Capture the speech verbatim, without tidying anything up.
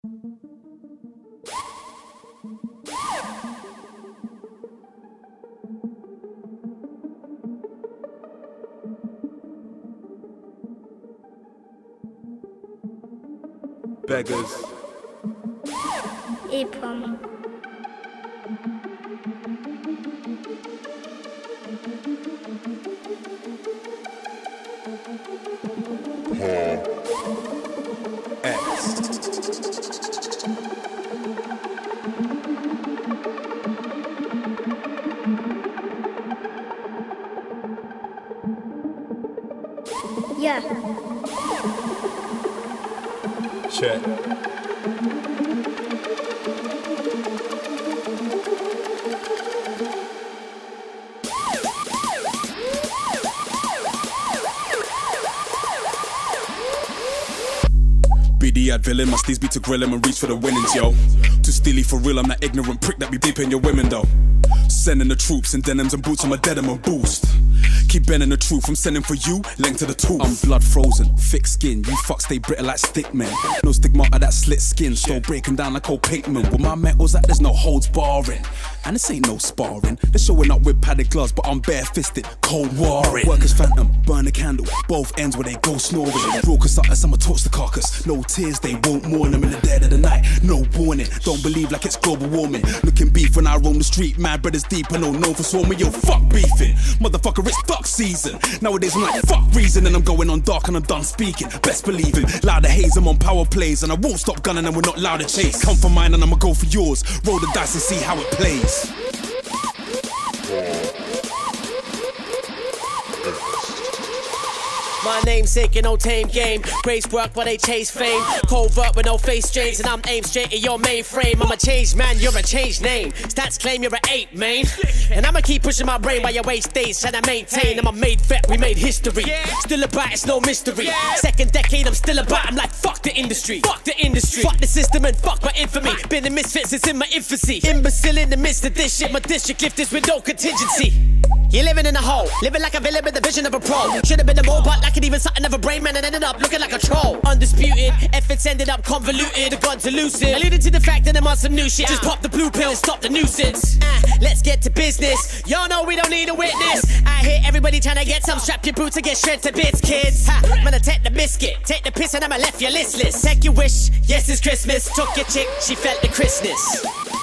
Beggars. Apom. X. Yeah. Check. Be the ad villain, my steez be to grill him and reach for the winnings, yo. Too steely for real, I'm that ignorant prick that be beeping your women, though. Sending the troops in denims and boots, I'm a dead and boost. Keep bending the truth, I'm sending for you, length to the tooth. I'm blood frozen, thick skin, you fuck stay brittle like stick men. No stigma of that slit skin, still breaking down like old pavement. With my metals like there's no holds barring. And this ain't no sparring, they're showing up with padded gloves, but I'm bare-fisted, cold warring. Workers phantom, burn a candle, both ends where they go snoring. Broken suckers, I'ma torch the carcass. No tears, they won't mourn them in the dead of the night. No warning, don't believe like it's global warming. Looking beef when I roam the street, mad brothers deep and no known for swarming. Yo, fuck beefing, motherfucker, it's duck season. Nowadays I'm like fuck reason, and I'm going on dark and I'm done speaking. Best believing, louder haze, I'm on power plays, and I won't stop gunning and we're not loud to chase. Come for mine and I'ma go for yours. Roll the dice and see how it plays. My namesake in no tame game. Grace work while they chase fame. Covert with no face strains, and I'm aimed straight at your mainframe. I'm a changed man, you're a changed name. Stats claim you're an ape, man. And I'ma keep pushing my brain while your waist stays, trying to maintain. I'm a made vet, we made history. Still about, it's no mystery. Second decade, I'm still about. I'm like, fuck the industry. Fuck the industry. Fuck the system and fuck my infamy. Been a misfit since in my infancy. Imbecile in the midst of this shit. My district lift is with no contingency. You're living in a hole, living like a villain with the vision of a pro. Should've been a mole, but like it even something of a brain man, and ended up looking like a troll. Undisputed, efforts ended up convoluted, the guns elusive. Alluded to the fact that I'm on some new shit. Just pop the blue pill and stop the nuisance. Uh, let's get to business. Y'all know we don't need a witness. I hear everybody trying to get some. Strap your boots and get shred to bits, kids. Ha, I'm gonna take the biscuit, take the piss, and I'ma left you listless. Take your wish, yes it's Christmas. Took your chick, she felt the crispness.